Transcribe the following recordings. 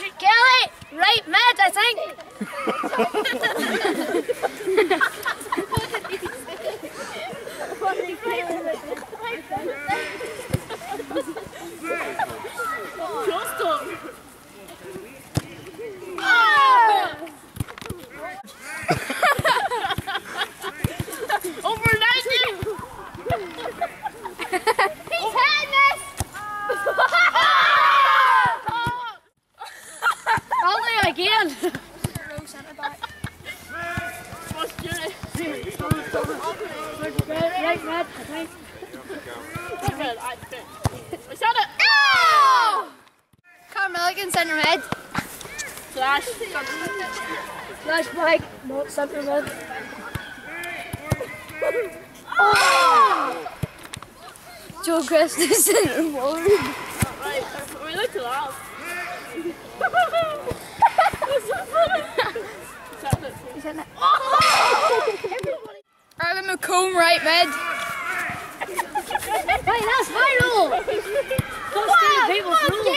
Kelly, right mid, I think. Again. Right, mid, I think. We said it! Oh! Carmelican centre mid. Slash Mike, not centre mid. Oh! Joe Chris is centre forward. Right, we look to laugh. Arlen McComb, right mid. Right, that's viral! Don't steal people's rules.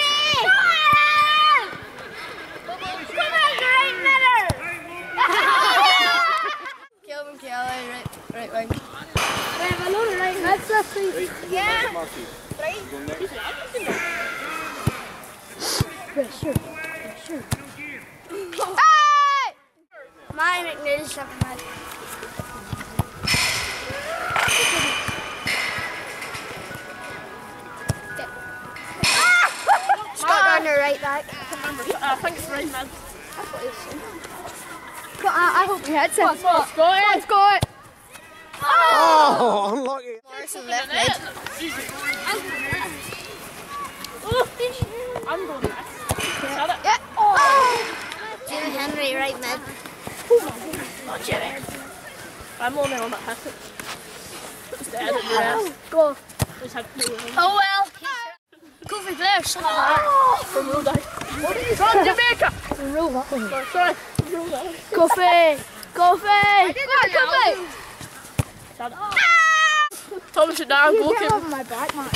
Come on, right midder! Kelvin Kelly, right wing. We have a load of right mids this week. Yeah. Right. Sure. Hey! My McNeil is second mid. Scott Gardner right back. I think it's right mid. I hope he hits it. Let's go it. Oh, unlucky. Morrison left mid. I'm going next. Yeah. Oh. Jimmy Henry right mid. Oh, Jimmy. I'm only on that hit. It's dead at the rest. Go. Oh well. Kofi Blair, shut up. From Rhode Island. What are you from Jamaica? From Rhode Island. Oh, sorry. From Rhode Island. Kofi. Kofi. Shut up. Thomas, you're down. Goalkeeper. My back, man.